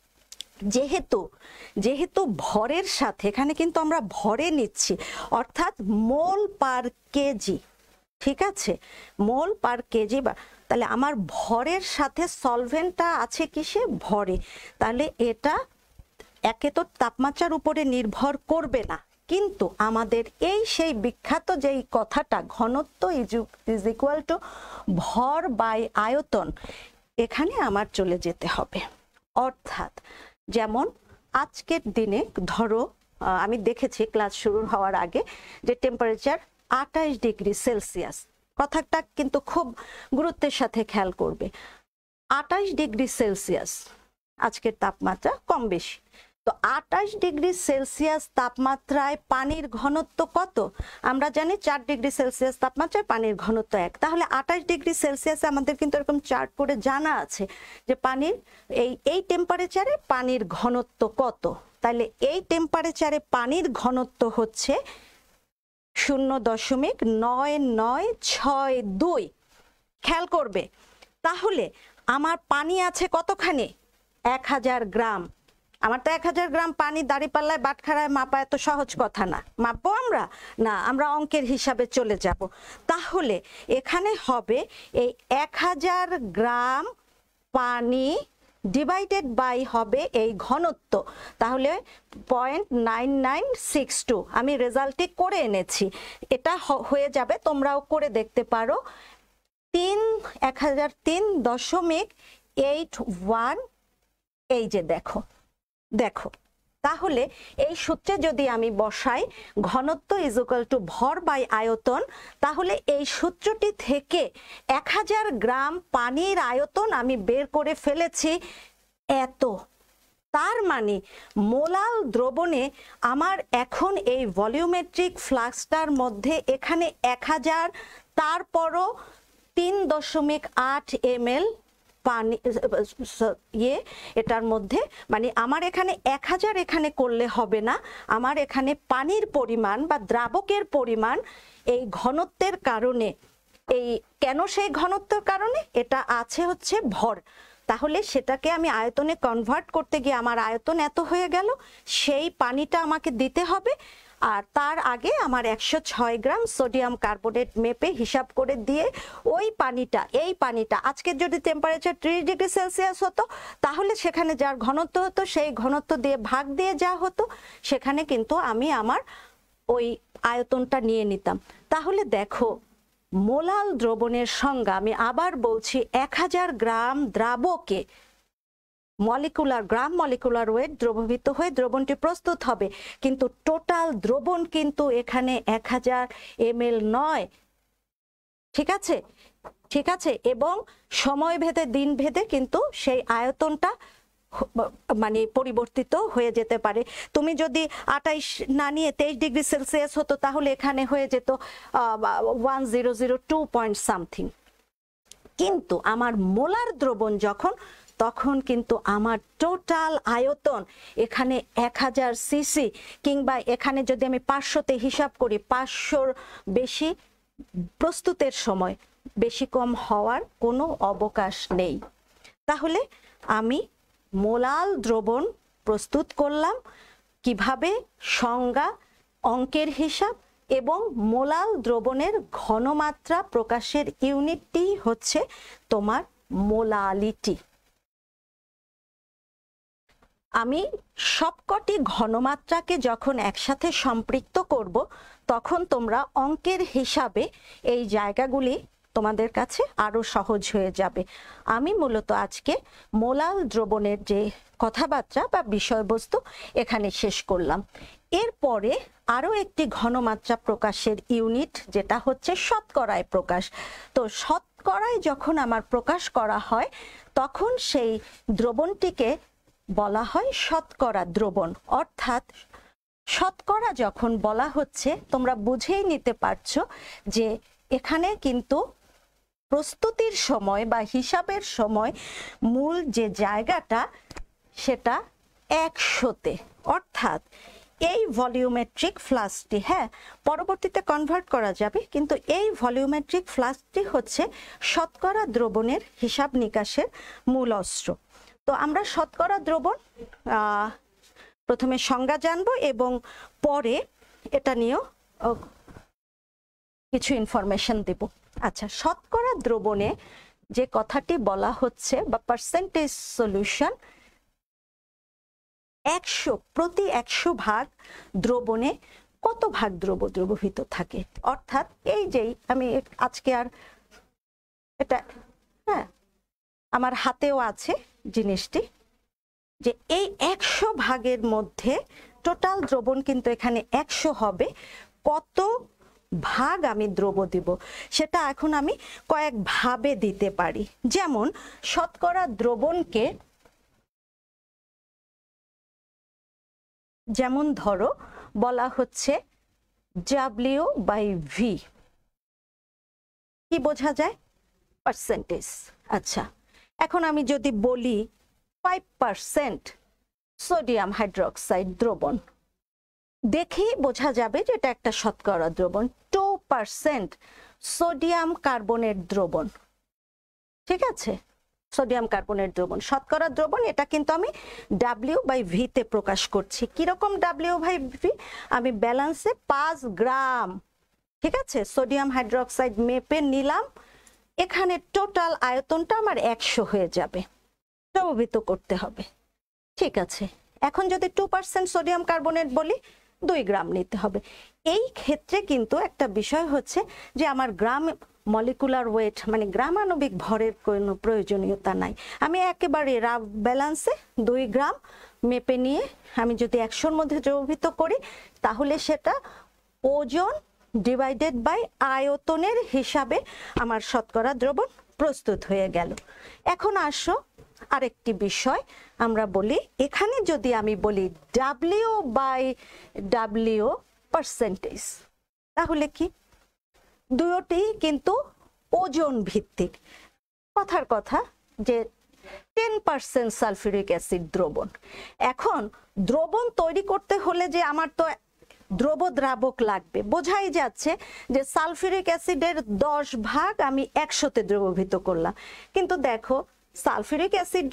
A: যেহেতু যেহেতু ভরের সাথে এখানে কিন্তু আমরা ভরে নিচ্ছি, অর্থাৎ মোল পার কেজি, ঠিক আছে, মোল পার কেজি, বা তাহলে আমার ভরের সাথে সলভেন্টটা আছে কিসে? ভরে। তাহলে এটা একে তো তাপমাত্রার উপরে নির্ভর করবে না, কিন্তু আমাদের এই সেই বিখ্যাত যেই কথাটা ঘনত্ব ইজ ইকুয়াল টু ভর বাই আয়তন, এখানে আমার চলে যেতে হবে। অর্থাৎ যেমন আজকের দিনে ধরো আমি দেখেছি ক্লাস শুরু হওয়ার আগে যে টেম্পারেচার আঠাশ ডিগ্রি সেলসিয়াস, কথাটা কিন্তু খুব গুরুত্বের সাথে খেয়াল করবে। আঠাশ ডিগ্রি সেলসিয়াস আজকের তাপমাত্রা কম বেশি, তো আঠাশ ডিগ্রি সেলসিয়াস তাপমাত্রায় পানির ঘনত্ব কত? আমরা জানি চার ডিগ্রি সেলসিয়াস তাপমাত্রায় পানির ঘনত্ব এক। তাহলে আঠাশ ডিগ্রি সেলসিয়াসে আমাদের কিন্তু এরকম চার্ট করে জানা আছে যে পানির এই এই টেম্পারেচারে পানির ঘনত্ব কত। তাহলে এই টেম্পারেচারে পানির ঘনত্ব হচ্ছে শূন্য দশমিক নয় নয় ছয় দুই। খেয়াল করবে, তাহলে আমার পানি আছে কতখানি? এক হাজার গ্রাম। আমার তো এক হাজার গ্রাম পানি দাঁড়িপাল্লায় বাটখারায় মাপা এত সহজ কথা না। মাপবো আমরা? না, আমরা অঙ্কের হিসাবে চলে যাব। তাহলে এখানে হবে এই এক হাজার গ্রাম পানি ডিভাইডেড বাই হবে এই ঘনত্ব, তাহলে point nine nine six two. আমি রেজাল্টটি করে এনেছি, এটা হয়ে যাবে, তোমরাও করে দেখতে পারো। তিন এক হাজার তিন দশমিক এইট ওয়ান, এই যে দেখো দেখো তাহলে এই সূত্রে যদি আমি বসাই ঘনত্ব ইজ ইকুয়াল টু ভর বাই আয়তন, তাহলে এই সূত্রটি থেকে এক হাজার গ্রাম পানির আয়তন আমি বের করে ফেলেছি এত। তার মানে মোলাল দ্রবণে আমার এখন এই ভলিউমেট্রিক ফ্লাস্কটার মধ্যে এখানে এক হাজার, তারপরও তিন দশমিক আট এম এল পানি ইয়ে এটার মধ্যে, মানে আমার এখানে এক হাজার এখানে করলে হবে না, আমার এখানে পানির পরিমাণ বা দ্রাবকের পরিমাণ এই ঘনত্বের কারণে, এই কেন সেই ঘনত্বের কারণে এটা আছে হচ্ছে ভর, তাহলে সেটাকে আমি আয়তনে কনভার্ট করতে গিয়ে আমার আয়তন এত হয়ে গেল, সেই পানিটা আমাকে দিতে হবে। আর তার আগে আমার একশো ছয় গ্রাম সোডিয়াম কার্বনেট মেপে হিসাব করে দিয়ে ওই পানিটা এই পানিটা আজকে যদি টেম্পারেচার ত্রিশ ডিগ্রি সেলসিয়াস হতো, তাহলে সেখানে যার ঘনত্ব হতো সেই ঘনত্ব দিয়ে ভাগ দিয়ে যা হতো, সেখানে কিন্তু আমি আমার ওই আয়তনটা নিয়ে নিতাম। তাহলে দেখো মোলাল দ্রবণের সংজ্ঞা আমি আবার বলছি, এক হাজার গ্রাম দ্রাবকে মলিকুলার গ্রাম মলিকুলার ওয়েট দ্রবীভূত হয়ে দ্রবণটি প্রস্তুত হবে, কিন্তু টোটাল দ্রবণ কিন্তু এখানে এক হাজার এম এল নয়। ঠিক আছে, ঠিক আছে, এবং সময় ভেদে দিন ভেদে কিন্তু সেই আয়তনটা মানে পরিবর্তিত হয়ে যেতে পারে। তুমি যদি আঠাইশ না নিয়ে তেইশ ডিগ্রি সেলসিয়াস হতো, তাহলে এখানে হয়ে যেত one zero zero two point something. কিন্তু আমার মোলার দ্রবণ যখন, তখন কিন্তু আমার টোটাল আয়তন এখানে এক হাজার সিসি, কিংবা এখানে যদি আমি পাঁচশোতে হিসাব করি, পাঁচশোর বেশি প্রস্তুতের সময় বেশি কম হওয়ার কোনো অবকাশ নেই। তাহলে আমি মোলাল দ্রবণ প্রস্তুত করলাম কিভাবে, সংজ্ঞা, অঙ্কের হিসাব, এবং মোলাল দ্রবণের ঘনমাত্রা প্রকাশের ইউনিটটি হচ্ছে তোমার মোলালিটি। আমি সবকটি ঘনমাত্রাকে যখন একসাথে সম্পৃক্ত করব, তখন তোমরা অঙ্কের হিসাবে এই জায়গাগুলি তোমাদের কাছে আরো সহজ হয়ে যাবে। আমি মূলত আজকে মোলাল দ্রবণের যে কথাবার্তা বা বিষয়বস্তু এখানে শেষ করলাম। এরপরে আরো একটি ঘনমাত্রা প্রকাশের ইউনিট, যেটা হচ্ছে শতকরায় প্রকাশ। তো শতকরায় যখন আমার প্রকাশ করা হয় তখন সেই দ্রবণটিকে বলা হয় শতকরা দ্রবণ। অর্থাৎ শতকরা যখন বলা হচ্ছে, তোমরা বুঝেই নিতে পারছো যে এখানে কিন্তু প্রস্তুতির সময় বা হিসাবের সময় মূল যে জায়গাটা সেটা একশোতে। অর্থাৎ এই ভলিউমেট্রিক ফ্লাস্কটি, হ্যাঁ পরবর্তীতে কনভার্ট করা যাবে, কিন্তু এই ভলিউমেট্রিক ফ্লাস্কটি হচ্ছে শতকরা দ্রবণের হিসাব নিকাশের মূল অস্ত্র। তো আমরা শতকরা দ্রবণ আহ প্রথমে সংজ্ঞা জানবো এবং পরে এটা নিয়েও কিছু ইনফরমেশন দেব। আচ্ছা, শতকরা দ্রবণে যে কথাটি বলা হচ্ছে বা পার্সেন্টেজ সলিউশন, একশো প্রতি একশো ভাগ দ্রবণে কত ভাগ দ্রব দ্রবীভূত থাকে। অর্থাৎ এই যেই আমি আজকে আর এটা, হ্যাঁ আমার হাতেও আছে জিনিসটি, যে এই একশো ভাগের মধ্যে টোটাল দ্রবণ কিন্তু এখানে একশো হবে, কত ভাগ আমি দ্রব দিব সেটা এখন আমি কয়েক ভাবে দিতে পারি। যেমন শতকরা দ্রবণকে, যেমন ধরো বলা হচ্ছে ডাব্লিউ বাই ভি, কি বোঝা যায়? পার্সেন্টেজ। আচ্ছা, এখন আমি যদি বলি ফাইভ পার্সেন্ট সোডিয়াম হাইড্রোক্সাইড দ্রবণ, দেখেই বোঝা যাবে যে এটা একটা শতকরা দ্রবণ। টু পার্সেন্ট সোডিয়াম কার্বনের দ্রবণ, ঠিক আছে, সোডিয়াম কার্বনের দ্রবণ শতকরা দ্রবণ, এটা কিন্তু আমি ডাব্লিউ বাই ভিতে প্রকাশ করছি। কিরকম ডাব্লিউ বাই ভি? আমি ব্যালেন্সে পাঁচ গ্রাম, ঠিক আছে, সোডিয়াম হাইড্রোক্সাইড মেপে নিলাম, এখানে টোটাল আয়তনটা আমার একশো হয়ে যাবে, দ্রবীভূত করতে হবে, ঠিক আছে। এখন যদি টু পার্সেন্ট সোডিয়াম কার্বনেট বলি, দুই গ্রাম নিতে হবে। এই ক্ষেত্রে কিন্তু একটা বিষয় হচ্ছে যে আমার গ্রাম মলিকুলার ওয়েট মানে গ্রামাণবিক ভরের কোনো প্রয়োজনীয়তা নাই। আমি একেবারে রাফ ব্যালেন্সে দুই গ্রাম মেপে নিয়ে আমি যদি একশোর মধ্যে দ্রবীভূত করি, তাহলে সেটা ওজন ডিভাইডেড বাই আয়তনের হিসাবে আমার শতকরা দ্রবণ প্রস্তুত হয়ে গেল। এখন আসো আরেকটি বিষয় আমরা বলি, এখানে যদি আমি বলি ডাব্লিউ বাই ডাব্লিউ পার্সেন্টেজ, তাহলে কি? দুটি কিন্তু ওজন ভিত্তিক। কথার কথা যে টেন পার্সেন্ট সালফিউরিক অ্যাসিড দ্রবণ, এখন দ্রবণ তৈরি করতে হলে যে আমার তো দ্রব দ্রাবক লাগবে, বোঝাই যাচ্ছে যে সালফিউরিক অ্যাসিডের দশ ভাগ আমি একশোতে দ্রবীভূত করলাম, কিন্তু দেখো সালফিউরিক অ্যাসিড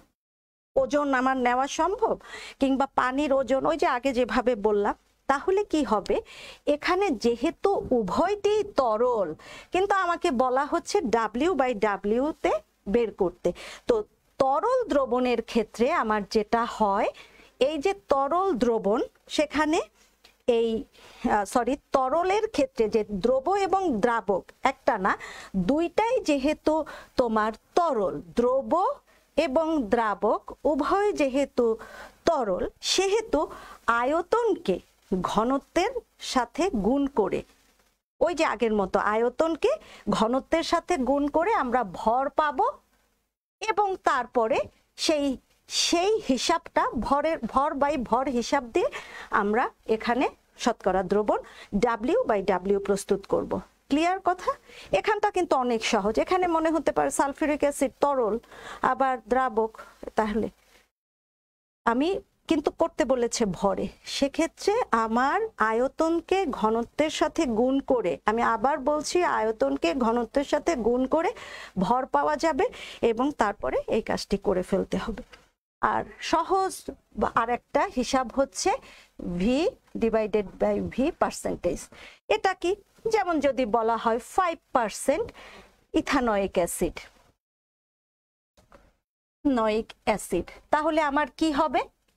A: ওজন আমার নেওয়া সম্ভব, কিংবা পানির ওজন ওই যে আগে যেভাবে বললাম, তাহলে কি হবে? এখানে যেহেতু উভয়টি তরল, কিন্তু আমাকে বলা হচ্ছে ডাব্লিউ বাই ডাব্লিউ তে বের করতে। তো তরল দ্রবণের ক্ষেত্রে আমার যেটা হয়, এই যে তরল দ্রবণ, সেখানে এই সরি তরলের ক্ষেত্রে যে দ্রব এবং দ্রাবক একটা না, দুইটাই যেহেতু তোমার তরল, দ্রব এবং দ্রাবক উভয় যেহেতু তরল, সেহেতু আয়তনকে ঘনত্বের সাথে গুণ করে, ওই যে আগের মতো আয়তনকে ঘনত্বের সাথে গুণ করে আমরা ভর পাবো, এবং তারপরে সেই সেই হিসাবটা ভরের ভর বাই ভর হিসাব দিয়ে আমরা এখানে শতকরা দ্রবণ ডাব্লিউ বাই ডাব্লিউ প্রস্তুত করব। ক্লিয়ার কথা? এখানটা কিন্তু অনেক সহজ। এখানে মনে হতে পারে সালফিউরিক অ্যাসিড তরল আবার দ্রাবক, তাহলে আমি কিন্তু করতে বলেছে ভরে, সেক্ষেত্রে আমার আয়তনকে ঘনত্বের সাথে গুণ করে, আমি আবার বলছি আয়তনকে ঘনত্বের সাথে গুণ করে ভর পাওয়া যাবে, এবং তারপরে এই কাজটি করে ফেলতে হবে। আর সহজ আর একটা হিসাব হচ্ছে V divided by V percentage. এটা কি? যেমন যদি বলা হয় ফাইভ পার্সেন্ট ইথানোয়িক অ্যাসিড নয়িক অ্যাসিড, তাহলে আমার কি হবে?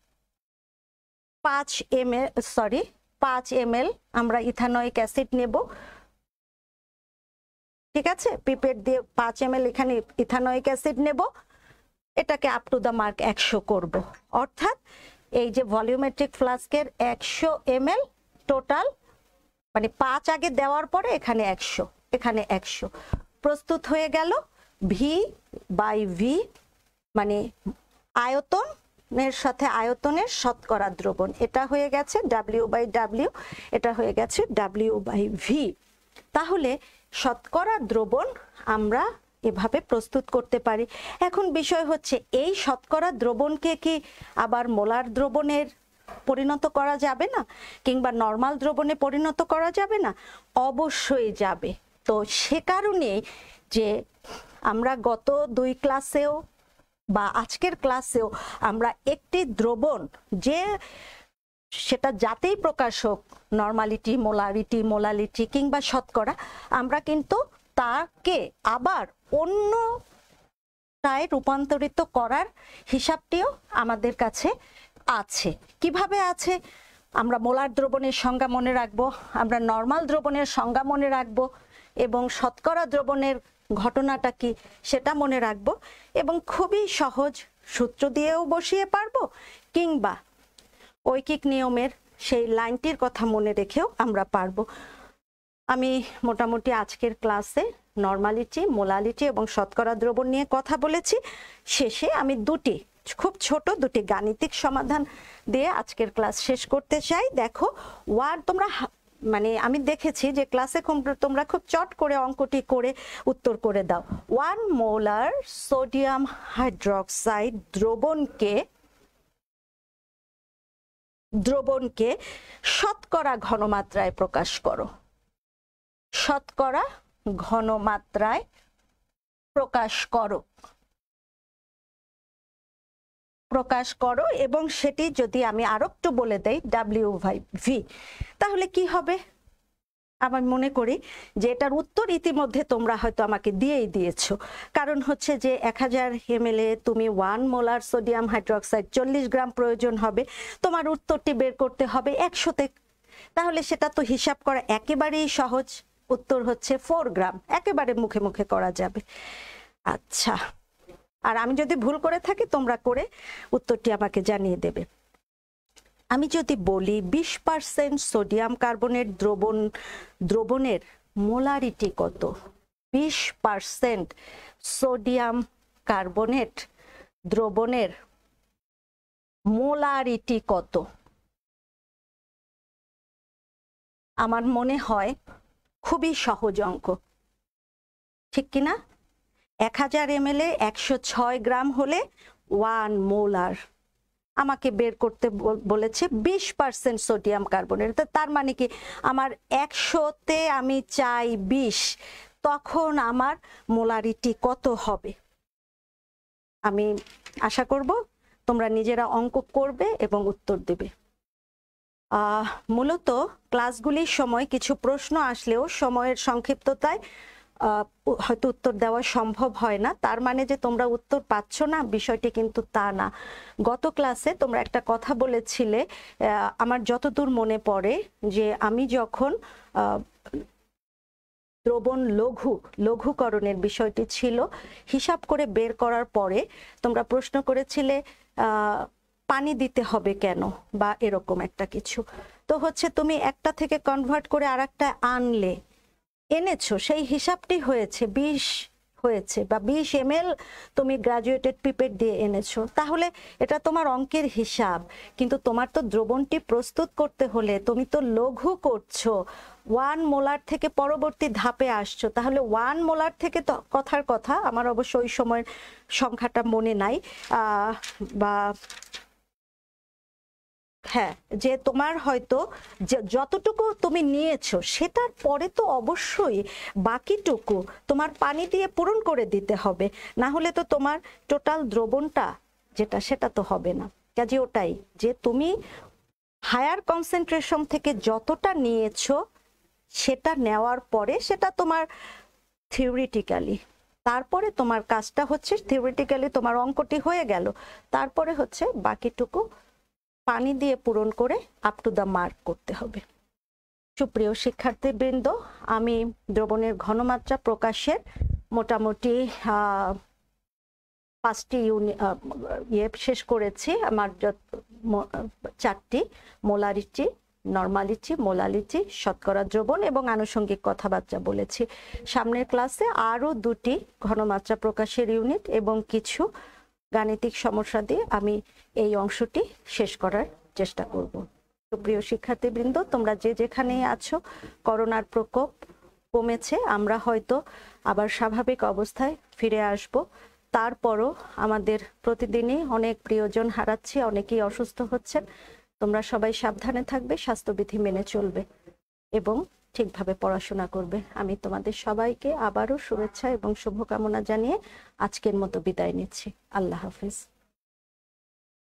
A: পাঁচ এম এল সরি পাঁচ এম এল আমরা ইথানোয়িক অ্যাসিড নেব, ঠিক আছে, পিপেট দিয়ে পাঁচ এম এল এখানে ইথানোয়িক অ্যাসিড নেব, এটাকে আপ টু দ্য মার্ক একশো করব। অর্থাৎ এই যে ভলিউমেট্রিক ফ্লাস্কের একশো এম এল টোটাল, মানে পাঁচ আগে দেওয়ার পরে এখানে একশো, এখানে একশো প্রস্তুত হয়ে গেল। ভি বাই ভি মানে আয়তনের সাথে আয়তনের শতকরা দ্রবণ, এটা হয়ে গেছে ডাব্লিউ বাই ডাব্লিউ, এটা হয়ে গেছে ডাব্লিউ বাই ভি। তাহলে শতকরা দ্রবণ আমরা এভাবে প্রস্তুত করতে পারি। এখন বিষয় হচ্ছে এই শতকরা দ্রবণকে কি আবার মোলার দ্রবণের পরিণত করা যাবে না, কিংবা নর্মাল দ্রবণে পরিণত করা যাবে না? অবশ্যই যাবে। তো সে কারণে যে আমরা গত দুই ক্লাসেও বা আজকের ক্লাসেও আমরা একটি দ্রবণ, যে সেটা যাতেই প্রকাশ হোক, নর্মালিটি, মোলারিটি, মোলালিটি কিংবা শতকরা, আমরা কিন্তু তাকে আবার অন্যটায় রূপান্তরিত করার হিসাবটিও আমাদের কাছে আছে। কিভাবে আছে? আমরা মোলার দ্রবণের সংজ্ঞা মনে রাখবো, আমরা নর্মাল দ্রবণের সংজ্ঞা মনে রাখবো, এবং শতকরা দ্রবণের ঘটনাটা কি সেটা মনে রাখবো, এবং খুবই সহজ সূত্র দিয়েও বসিয়ে পারবো, কিংবা ঐকিক নিয়মের সেই লাইনটির কথা মনে রেখেও আমরা পারবো। আমি মোটামুটি আজকের ক্লাসে নর্মালিটি, মোলালিটি এবং শতকরা দ্রবণ নিয়ে কথা বলেছি। শেষে আমি দুটি খুব ছোট দুটি গাণিতিক সমাধান দিয়ে আজকের ক্লাস শেষ করতে চাই। দেখো, ওয়ান তোমরা মানে আমি দেখেছি যে ক্লাসে তোমরা খুব চট করে অঙ্কটি করে উত্তর করে দাও। ওয়ান মোলার সোডিয়াম হাইড্রোক্সাইড দ্রবণকে দ্রবণকে শতকরা ঘনমাত্রায় প্রকাশ করো। শতকরা ঘনমাত্রায় প্রকাশ করো প্রকাশ করো এবং সেটি যদি আমি আরো একটু বলে দেই ডাব্লিউ বাই ভি, তাহলে কি হবে? আমার মনে করি যে এটার উত্তর ইতিমধ্যে তোমরা হয়তো আমাকে দিয়েই দিয়েছো। কারণ হচ্ছে যে এক হাজার এম এল এ তুমি ওয়ান মোলার সোডিয়াম হাইড্রোক্সাইড চল্লিশ গ্রাম প্রয়োজন হবে, তোমার উত্তরটি বের করতে হবে একশোতে। তাহলে সেটা তো হিসাব করা একেবারেই সহজ। উত্তর হচ্ছে ফোর গ্রাম, একেবারে মুখে মুখে করা যাবে। আচ্ছা, আর আমি যদি ভুল করে থাকি তোমরা করে উত্তরটি আমাকে জানিয়ে দেবে। আমি যদি বলি বিশ পার্সেন্ট সোডিয়াম কার্বনেট দ্রবণ দ্রবণের মোলারিটি কত? বিশ পার্সেন্ট সোডিয়াম কার্বনেট দ্রবণের মোলারিটি কত? আমার মনে হয় খুবই সহজ অঙ্ক, ঠিক কিনা? এক হাজার এম এল এ একশো ছয় গ্রাম হলে ওয়ান মোলার আমাকে বের করতে বলেছে বিশ পার্সেন্ট সোডিয়াম কার্বনেট। তার মানে কি আমার একশোতে আমি চাই বিশ, তখন আমার মোলারিটি কত হবে? আমি আশা করব তোমরা নিজেরা অঙ্ক করবে এবং উত্তর দেবে। আহ মূলত ক্লাসগুলির সময় কিছু প্রশ্ন আসলেও সময়ের সংক্ষিপ্ততায় হয়তো উত্তর দেওয়া সম্ভব হয় না। তার মানে যে তোমরা উত্তর পাচ্ছ না, বিষয়টি কিন্তু তা না। গত ক্লাসে তোমরা একটা কথা বলেছিলে, আমার যতদূর মনে পড়ে, যে আমি যখন দ্রবণ লঘু লঘুকরণের বিষয়টি ছিল হিসাব করে বের করার পরে তোমরা প্রশ্ন করেছিলে আহ পানি দিতে হবে কেন, বা এরকম একটা কিছু। তো হচ্ছে তুমি একটা থেকে কনভার্ট করে আর একটা আনলে, এনেছো, সেই হিসাবটি হয়েছে বিশ হয়েছে, বা বিশ এম এল তুমি গ্রাজুয়েটেড পিপেট দিয়ে এনেছো, তাহলে এটা তোমার অঙ্কের হিসাব। কিন্তু তোমার তো দ্রবণটি প্রস্তুত করতে হলে তুমি তো লঘু করছো, ওয়ান মোলার থেকে পরবর্তী ধাপে আসছো। তাহলে ওয়ান মোলার থেকে তো কথার কথা, আমার অবশ্য ওই সময়ের সংখ্যাটা মনে নাই, আহ বা হ্যাঁ, যে তোমার হয়তো যতটুকু তুমি নিয়েছো সেটার পরে তো অবশ্যই বাকিটুকু তোমার পানি দিয়ে পূরণ করে দিতে হবে, না হলে তো তোমার টোটাল দ্রবণটা যেটা সেটা তো হবে না। কাজে ওটাই যে তুমি হায়ার কনসেন্ট্রেশন থেকে যতটা নিয়েছো সেটা নেওয়ার পরে সেটা তোমার থিওরিটিক্যালি, তারপরে তোমার কাজটা হচ্ছে থিওরিটিক্যালি তোমার অঙ্কটি হয়ে গেল, তারপরে হচ্ছে বাকিটুকু পানি দিয়ে পূরণ করে আপ টু দ্য মার্ক করতে হবে। সুপ্রিয় শিক্ষার্থীবৃন্দ, আমি দ্রবণের ঘনমাত্রা প্রকাশের মোটামুটি পাঁচটি ইউনিট ইয়ে শেষ করেছি। আমার চারটি মোলারিটি, নরমালিটি, মোলালিটি, শতকরা দ্রবণ এবং আনুষঙ্গিক কথাবার্তা বলেছি। সামনের ক্লাসে আরও দুটি ঘনমাত্রা প্রকাশের ইউনিট এবং কিছু গাণিতিক সমস্যা দিয়ে আমি এই অংশটি শেষ করার চেষ্টা করব। সুপ্রিয় শিক্ষার্থীবৃন্দ, তোমরা যে যেখানেই আছো, করোনার প্রকোপ কমেছে, আমরা হয়তো আবার স্বাভাবিক অবস্থায় ফিরে আসব। তারপরও আমাদের প্রতিদিনই অনেক প্রিয়জন হারাচ্ছি, অনেকেই অসুস্থ হচ্ছেন। তোমরা সবাই সাবধানে থাকবে, স্বাস্থ্যবিধি মেনে চলবে এবং ঠিকভাবে পড়াশোনা করবে। আমি তোমাদের সবাইকে আবারও শুভেচ্ছা এবং শুভকামনা জানিয়ে আজকের মতো বিদায় নিচ্ছি। আল্লাহ হাফেজ।